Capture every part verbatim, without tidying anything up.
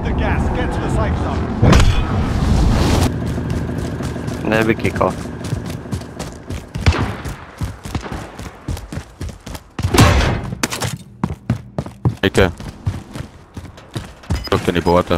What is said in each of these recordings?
the gas. Get to the safe zone. Dat heb ik al. Ik ook in die boten.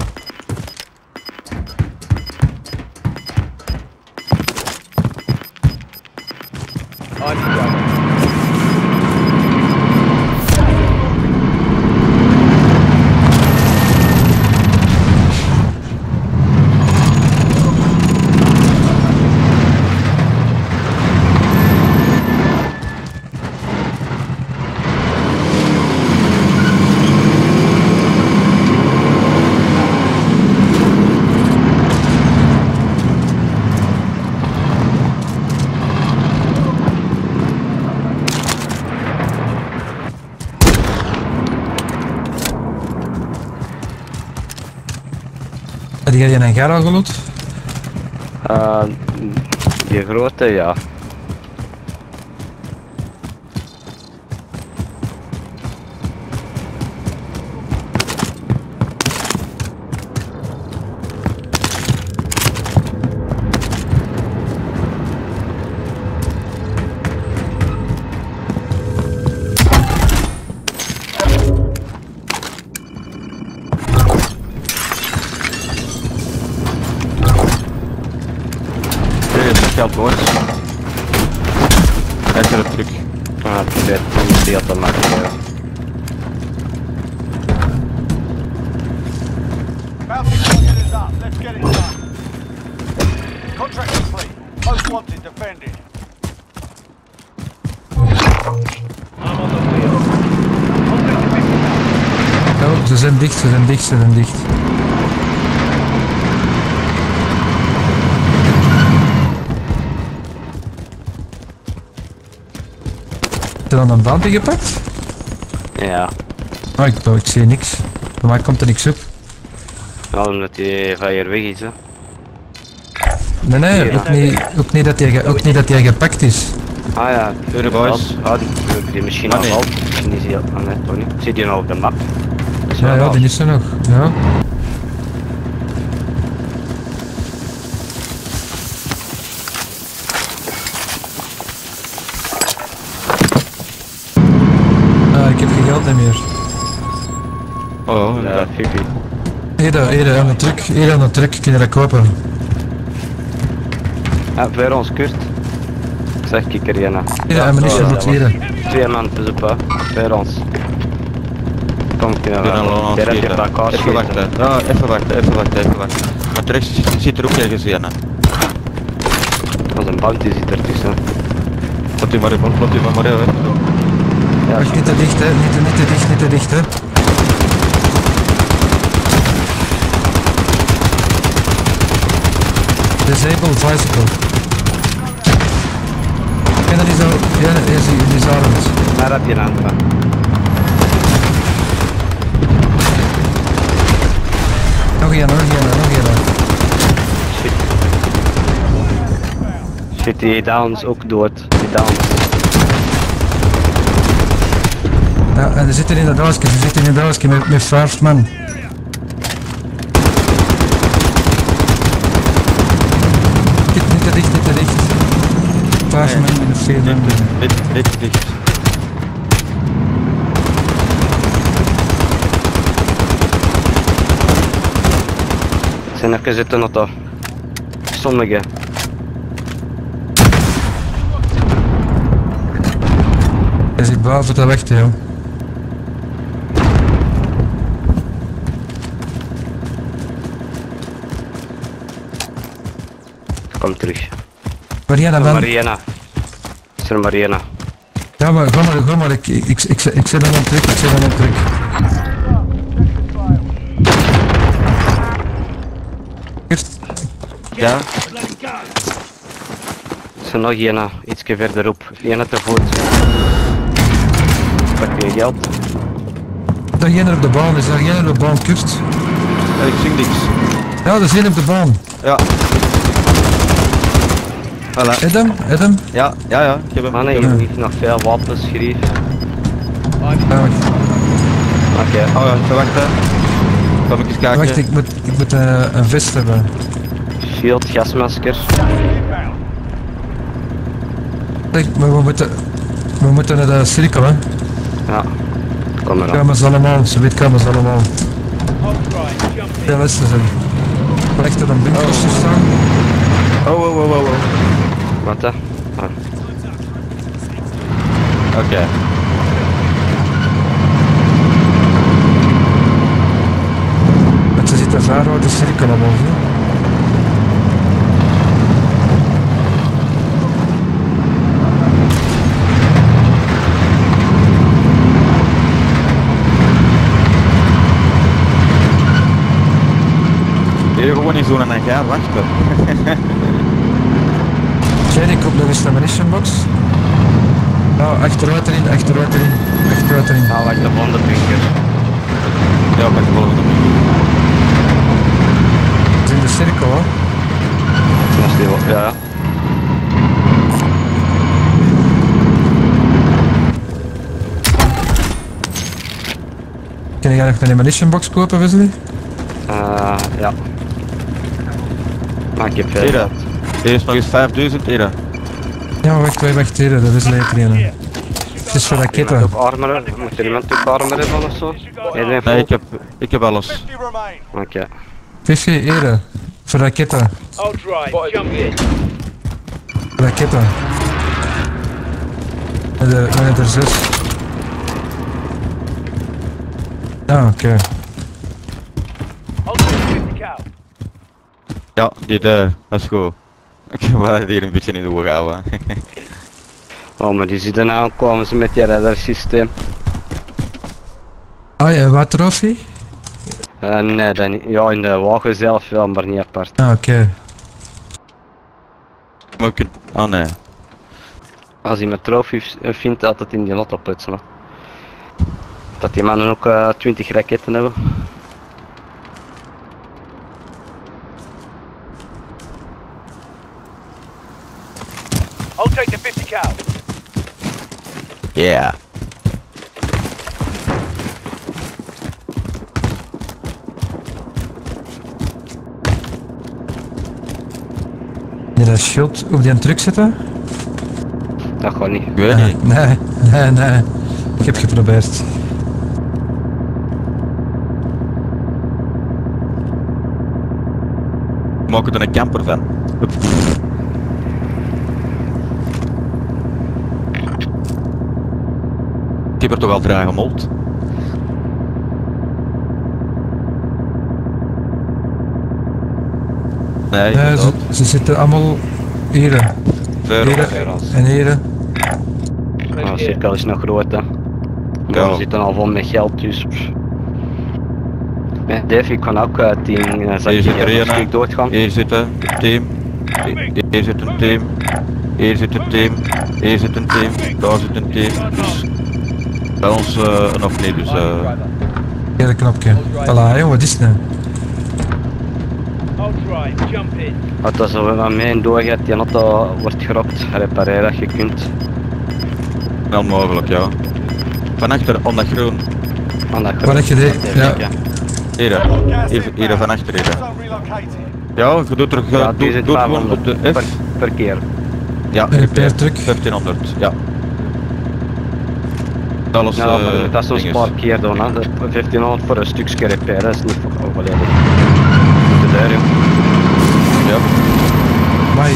Heb jij een Gara geloot? Uh, die grote, ja. Geld boys. Hij is er terug. Ah, het werd niet heel te makkelijk. Bounty target is up. Let's get it done. Contract complete. Most wanted defended. I'm on the wheel. Oh, ze zijn dicht, ze zijn dicht, ze zijn dicht. Heb je dan een bounty gepakt? Ja. Oh, ik, ik zie niks. Bij mij komt er niks op. Ja, omdat hij van hier weg is, hè. Nee, nee, ook niet, ook niet, dat, hij, ook niet dat hij gepakt is. Ah ja, Sorry boys. Ah, die, die misschien Ah, al nee. valt. Misschien is hij al, ah, nee, toch niet. Zit hij nog op de map? Ja, ja, die is er nog. Ja. Ah, ik heb geen geld meer. Oh, Ja, ja. Fifi. Hier, hier aan de truck, hier aan de truck, kun je dat kopen. Ja, voor ons kust. Zeg ik er een. Hier, ammunition moet hier. Twee man te zoeken, voor ons. Kom, ik Ik ben al aan het direct schieten. op elkaar Even wachten. Ja, even wachten, even wachten, even wachten. Maar terug zit er ook ergens een. Als een bounty zit ertussen. Laat die maar even, laat die maar even. Ja, Wacht, niet te dicht, hè. Niet te, niet te dicht, niet te dicht, hè. Disabled bicycle. En dan is er, ja, is die, die is orange. daar heb je een andere. Nog een, nog een, nog een. Shit. Shit, die downs ook dood. Die downs. Ja, en ze zitten in dat doosje, ze zitten in dat doosje met, met vijf man. Niet, niet te dicht, niet te dicht. Vijf Nee. man met vier man. Dit, dit, dit. Zijn er gezitten op dat. Sommige. Hij zit boven de weg, joh. Kom terug. Mariana, man. Mariana. Is er Mariana? Ja, maar ga maar, ga maar, ik, ik, ik, ik, ik zet hem op terug, ik zet hem op terug. Eerst, Ja, Is er nog een, ietsje verderop. Een te voet. Pak je geld? daar één op de baan, is daar één op de baan, kust. ik zie niks. Ja, er is één op de baan. Ja. Voilà. Adam, Adam. Ja, ja, ja. Ik heb hem. Ah nee, ik je heb hem. hebt nog veel wapens, schreef. Ja, wacht. Oké. Oh ja, even wachten. Kom ik eens kijken. Wacht, ik moet, ik moet uh, een vest hebben. Shield, gasmasker. Inbound. Kijk, maar we moeten, we moeten naar de cirkel, hè. Ja. Kom maar dan. Kamers allemaal, ze weet kamers allemaal. Hold right, jump in. Ja, lessen zijn. Recht er een bunkertje staan. Oh, oh, oh, oh, oh. Wat hè? Ah. Oké. Okay. Want ze zitten ver uit de cirkel allemaal, hè. Hier gewoon niet zo naar elkaar wachten. Jerry, ik op nog eens de ammunition box. Nou, achteruit erin, achteruit erin, achteruit erin. Nou, wacht, de volgende bunker. Ja, bij de volgende. Het is in de cirkel, hè. Dat is die wel. Ja, ja. Kun jij nog een ammunition box kopen, Wesley? Uh, ja. Maar ik heb veel. Hier, hier is nog eens vijfduizend hier. Ja, wacht, wacht, wacht, hier, dat is lekker een. Het is voor raketten. Op armor, moet er iemand op armor hebben of zo? Iedereen vol? Nee, ik heb, ik heb alles. fifty remain. Oké. Okay. Visje, hier, voor raketten. Hold right, jump in. Raketten. Met de, met er zes. Ah, oké. Okay. Hold fifty cal. Ja, die daar, dat is goed. Ik ga hier een beetje in de ogen houden. Oh, maar die zitten nou komen ze met die radar systeem. Ah ja, wat trofee? Uh, nee, dat niet. Ja, in de wagen zelf wel, maar niet apart. Ah, oké. Okay. Maar ik... Oh nee. Als hij met trofee vindt, altijd in die lotto plutsen. Dat die mannen ook uh, twintig raketten hebben. I'll take the fifty cal. Yeah. Je dat schild op die truck zitten? Dat gaat niet. Ik weet Nee, niet. nee, nee, nee. Ik heb geprobeerd. We maken er een camper van. Ik heb er toch al drie gemold. Nee, Nee, ze, inderdaad. ze zitten allemaal hier. Ver Hier en hier. Nou, de cirkel is nog groot hè. Maar Ja. we zitten al vol met geld dus. pff. Nee, Dave, ik kan ook uh, tien uh, Hier zit er zakjes een, doodgaan. hier zit een team, hier, hier zit een team, hier zit een team, hier zit een team, daar zit een team, dus bij ons uh, nog niet, dus uh, Hier een knopje. Voilà, joh, wat is het nou? Hold right, jump in. Als dat zo met mij doorgaat, die auto wordt gerokt, repareren als je kunt. wel mogelijk, ja. Van achter, om dat groen, Aan dat Waar heb je die? Ja. hier, hier, hier van achter hier. Zone relocated. Ja, je doet er, je Ja, die doet, zit doet gewoon op vijfhonderd de per, F, per keer. ja, Een repairtruck. vijftienhonderd, ja. Alles, Ja, maar uh, dat is zo'n dinges. paar keer doen, hè. Dat is vijftienhonderd voor een stukje repair, dat is niet voor oh, volledig. Moet je daar, joh. Ja. Maar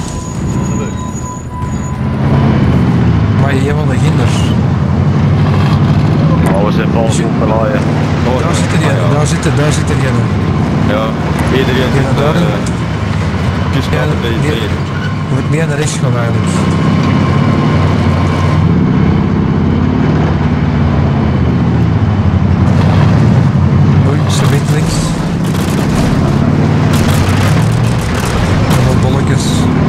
maar je helemaal de ginder. Oh, we zijn vol op laaien. Daar zitten die, daar zitten, daar zitten die. Ja, iedereen Ja, zit daar. uh, tussen Ja, alle twee die- hier. Je moet meer naar rechts gaan eigenlijk. Oei, ze weet links. Allemaal bolletjes.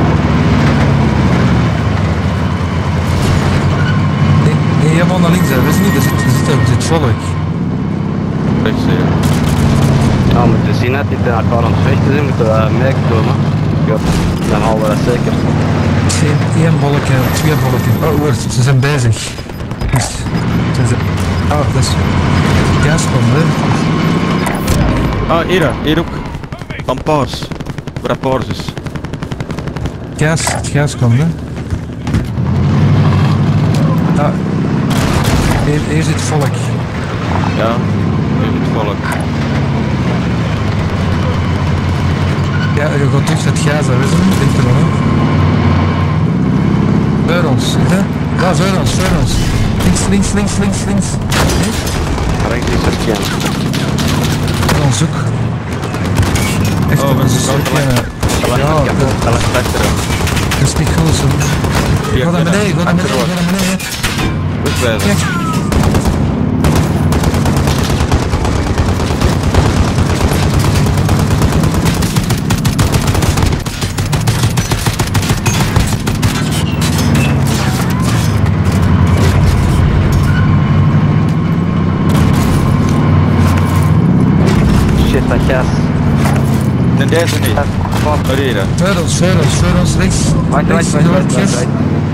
Nee, nee, helemaal naar links, hè. Dat is niet, er zit, er zit, er zit volk. Rechts hier. Ja, we moeten zien dat die tegen elkaar aan het vechten zijn, moeten we meekomen. Ja, dan halen we dat zeker. Ik zie één bolletje, twee bolletjes. Oh, hoor, ze zijn bezig. Dus, zijn ze... Oh, dat is... Gaspom, hè. Ah, hier, hier ook. Van Paars. Waar Paars is. Gas, het gas komt, hè. Ah. Hier, hier zit volk. Ja, hier zit volk. Ja, je gaat terug het gas, hè, weet je? Denk er wel, hè. Voor ons, hè? Ja, voor ons, voor ons. Links, links, links, links, links. Rechts is er geen. Voor ons ook. Echt, Oh, dat we is een zijn stukje. gelijk. Ja, dat, Dat ligt achteren. dat is niet goed, zo. Ga naar beneden, ga naar beneden, ga naar beneden. Goed wijzen. Kijk. Shit, dat gas. En deze niet. Waar hier? Voor ons, voor ons, voor ons, rechts. Wacht, wacht, Rechts, wacht, heel wacht, hard wacht, gas. wacht.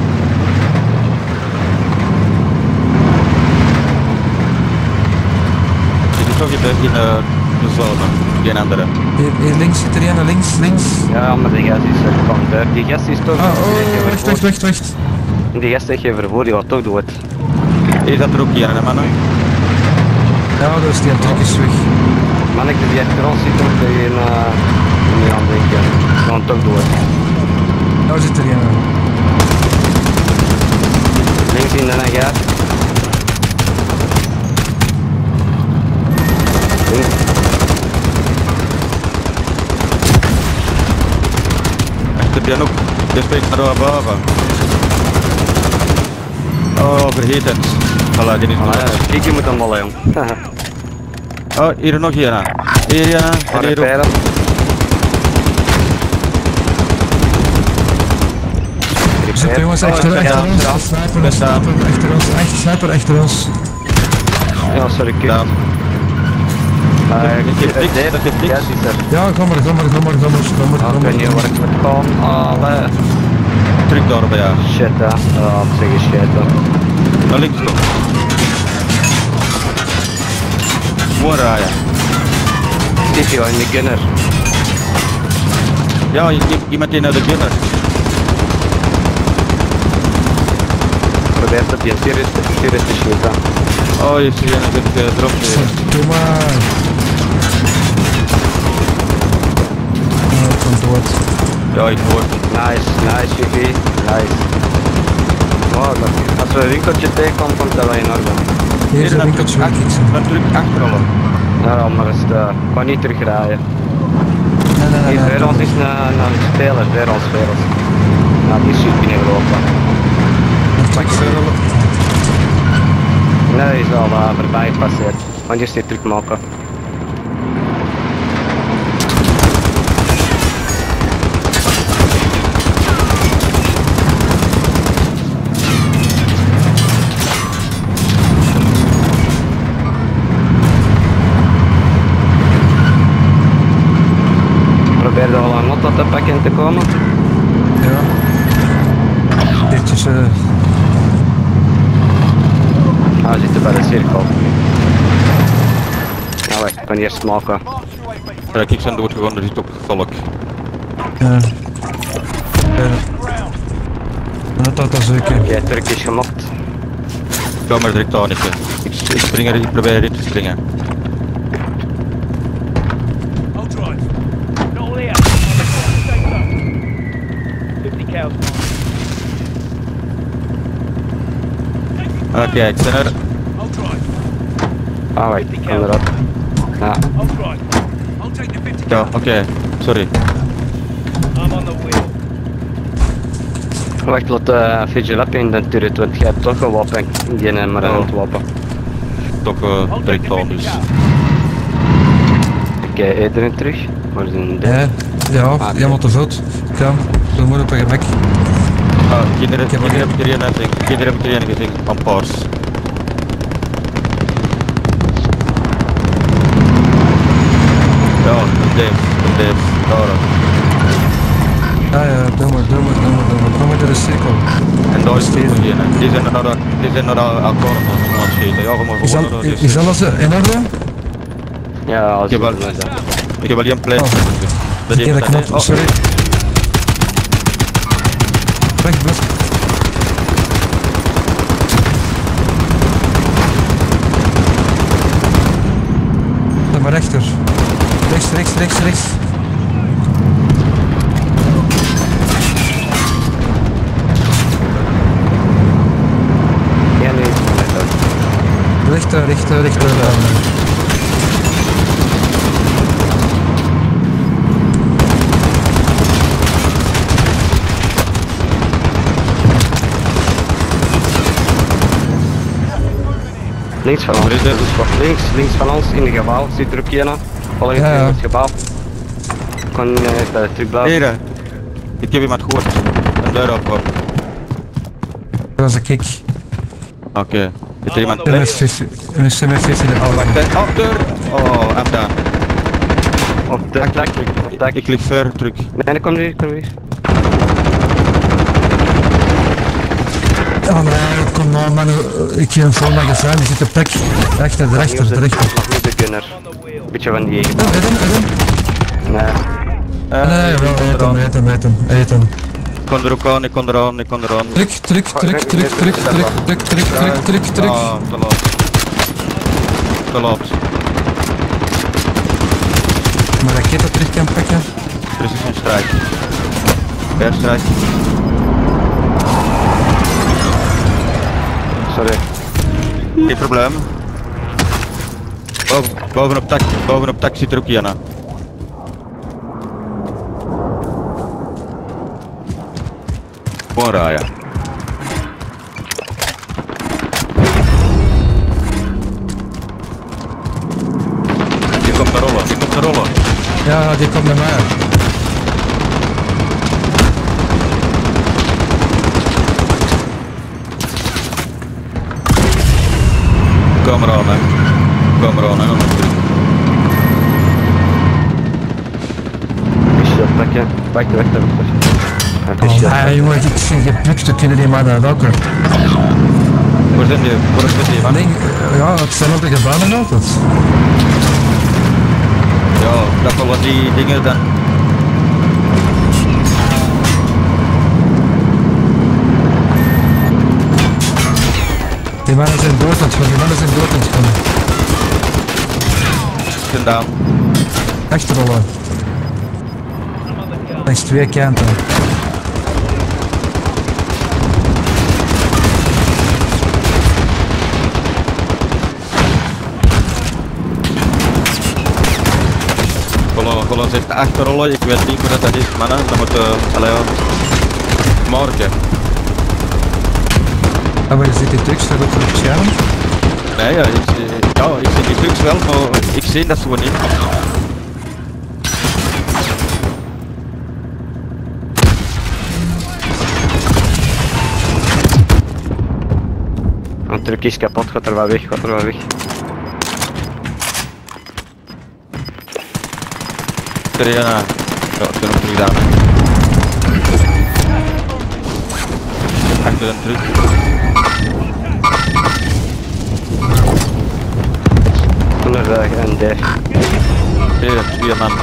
Dit is toch in de, in de, de zone, geen andere. Hier, hier links zit er een, links, links. Ja, maar die gas is er van daar. Die gas is toch... Ah, oh, wacht, wacht, wacht, wacht. Die gas zeg je vervoer, die gaat toch dood. Hier zat er ook hier, hè, man. Ja, dat is die truc is weg. Man, ik die achter ons zit ook tegen uh, niet aan denken. Die gaan toch dood. Nou zit er een. Links in de gas. Links. Achter die ook. Die spreekt naar daar boven. Oh, vergeet het. Voilà, die is Ah, nog. ja, kijk, je moet hem al, jong. Oh, hier nog hier aan. Hier ja, en hier ook. Zit er jongens achter, Oh, achter ja, ons. ja. Sniper, Best aan. sniper, achter ons. Echt sniper achter ons. Ja, sorry, kijk. Ja. Maar Dat geeft niks, deze dat geeft niks. gas is er. Ja, kom maar, kom maar, kom maar, kom maar, kom maar, Ah, kom ik weet maar. niet waar ik moet gaan. Allee. Terug daar bij jou. Shit, hè. Ja, ik zeg eens shit, hè. Naar links toch. Gewoon rijden. Dit is in de gunner. Ja, je- je- iemand die naar de gunner. Probeer dat je serieus serieus te schieten. Oh, je ziet een beetje erop weer. Doe maar. Ja, het komt dood. Ja, ik hoor. Nice, nice, G V. Nice. Oh, dat, als we een winkeltje tegenkomen, komt dat wel in orde. Hier is een winkeltje waar ik iets zie. Natuurlijk achterrollen. Ja, maar is het, uh, ik kan niet terugrijden. Nee, nee, nee, Hier nee. voor ons is een, een speler, voor ons, voor ons. Nou, die is binnengelopen. Dat ik verder. Nee, die is al uh, voorbij gepasseerd. Want je zit terug maken. Probeer er wel een auto te pakken en te komen. Ja. Dit is... eh Ah, we zitten bij de cirkel. Nou, wacht, ik kan eerst maken. Ja, ik zijn doodgegaan, er zit ook volk. Ja. Ja. Dat dat dat zeker. Oké, Turk is gemokt. Ik ga maar direct aan, ik, ik, ik spring er, ik probeer erin te springen. I'll drive. Not all here. Stay low. fifty cows. Oké, ik ben er. I'll drive. Ah, wacht, ik kan erop. Ja, I'll drive. I'll take the fifty Ja, cows. oké, sorry. I'm on the wheel. wacht, laat de vigilante in de turret, want jij hebt toch een wapen. Die neemt maar een Oh. handwapen. Toch uh, I'll take direct the aan, fifty dus. cows. Oké, iedereen terug. Waar zijn de? Ja, ja, helemaal te veld. Kom, doe maar op een gemak. Ah, kinderen, Ik heb kinderen er- heb ik er een gezien. Kinderen heb ik er een gezien, van Paars. Ja, dat Dave, dat Dave, daar. Ja, ja, doe maar, doe maar, doe maar, doe maar. Kom maar door de cirkel. En daar is er nog een. Die zijn er naar de, die zijn naar de akkoord aan het schieten. Ja, we maar Is, gewoon al, naar de is alles in orde? Ja, als Ik heb wel, ik heb wel hier een plek. Oh. Dat Verkeerde heeft dat, knop, oh, sorry. Weg, weg. Naar maar rechter. Rechts, rechts, rechts, rechts. Ja, nee, Rechter, rechter, rechter. links van ons. Waar is dit? Links, links van ons in het gebouw zit er ook een. Volg Ja, ja. in het gebouw. Ik kan uh, terug blijven. Heren, ik heb iemand gehoord. Een deur open. Oké, Dat was een kick. okay. Is er iemand M thuis? S vijftig. M S vijftig. Oh, wacht, hè. Oh, deur! Oh, I'm down. Op de dak, op dak. Ik lig ver terug. Nee, kom nu, kom nu. Oh nee, kom nou man, ik heb een vol magazijn, die zit op plek. Rechter, de rechter, de rechter. Nog niet de gunner. Beetje van die eigen. Oh, eet hem, eet hem. Nee. Uh, Nee, wel, eet hem, eet hem, eet hem, eet hem. Ik kon er ook aan, ik kon er aan, ik kon er aan. Trek, trek, trek, trek, trek, trek, trek, trek, trek, trek, trek. Ah, te laat. Te laat. Maar raketten terug kan pakken. Precision strike. Airstrike. Sorry. Geen probleem. Boven, bovenop tak, bovenop tak zit er ook een. Gewoon rijden. Die komt naar rollen, die komt naar rollen. Ja, die komt naar mij. Kom eraan, hè. Kom eraan, hè. Is dat pakken? Pak de weg daar. Oh nee, jongen, ik vind je plukte kunnen die maar naar roken. Waar zijn die? Waar is die, man? Nee, ja, het zijn ook de gebanen altijd. Ja, dat wel wat die dingen dan. Die mannen zijn dood aan het gaan, die mannen zijn dood aan het gaan. Gedaan. Achterrollen. Langs twee kanten. Voilà, voilà, zit achterrollen, ik weet niet wat dat is, mannen. Dan moeten we, allee, ja. Morgen. Ah, maar je ziet die truck staat ook op het scherm. Nee, ja, ik, ja, ik zie die trucs wel, maar ik zie dat zo niet. Een truck is kapot, gaat er wel weg, gaat er wel weg. Er is een, ja, ik heb nog niet gedaan. Hè. Achter een truc. Onderweg en daar. Hier, twee man.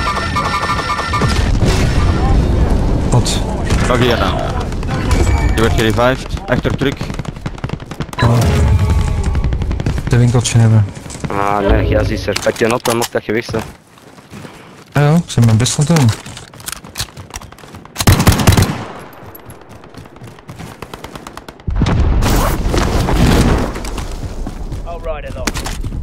Pot. Nog één man. Die wordt gerevived, achter truc. De winkeltje hebben. Ah nee, gas is er. Pak je op, dan mag dat gewicht zijn. Ja, ja, ik ben mijn best aan het doen. I'll ride it off.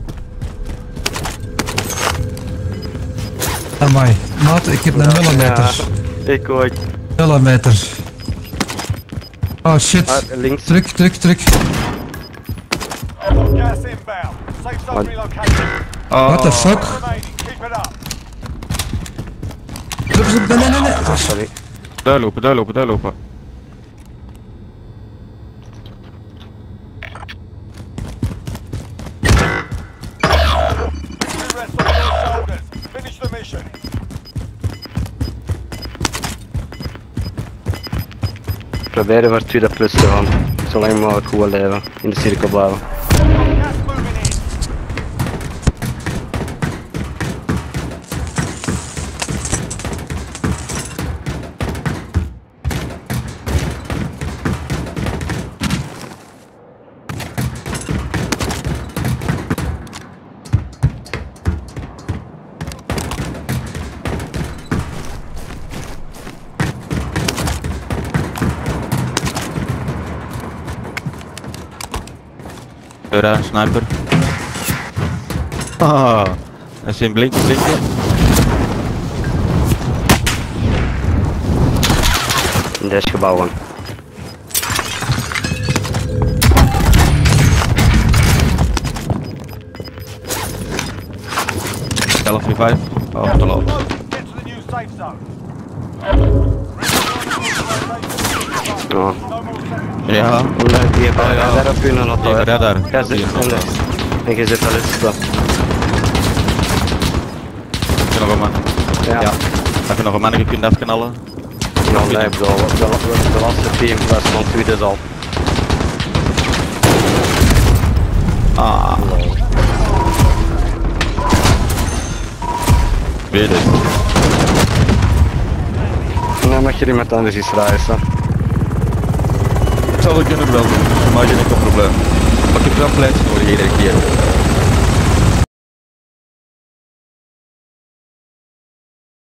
Amai, maat, ik heb een millimeter. Ja, ik ooit. Millimeter. Oh shit. Ah, links. Truck, truck, truck. Gas inbound. Safe zone What? relocated. Oh, What the fuck? Remaining. Keep it up. Drup, drup, nee, nee, nee, nee. Ah, sorry. daar lopen, daar lopen, daar lopen. Rest on your shoulders. Finish the mission. Proberen voor tweede plus te gaan. Zolang mogelijk goed leven. In de cirkel blijven. Gas moving in. daar, sniper. Ah, hij is in blinken, blinken. In deze gebouwen. elf revive. Oh, te laat. Get to the new safe zone. Ja. Ja, Nee, die hebben Oh, ja. daar op hun auto. even radar. Ja, zit Hier, en nog En je zit al eens zo. Heb je nog een man? Ja. Ja. Heb je nog een man die je kunt afknallen? Ja, nee, bro. De, de, de laatste team, dat is van tweede al. Ah. Weer dit. Dan mag je iemand anders iets reizen. Ik zal het kunnen wel doen, maar geen enkel probleem. Maar ik heb wel pleiten nodig iedere keer.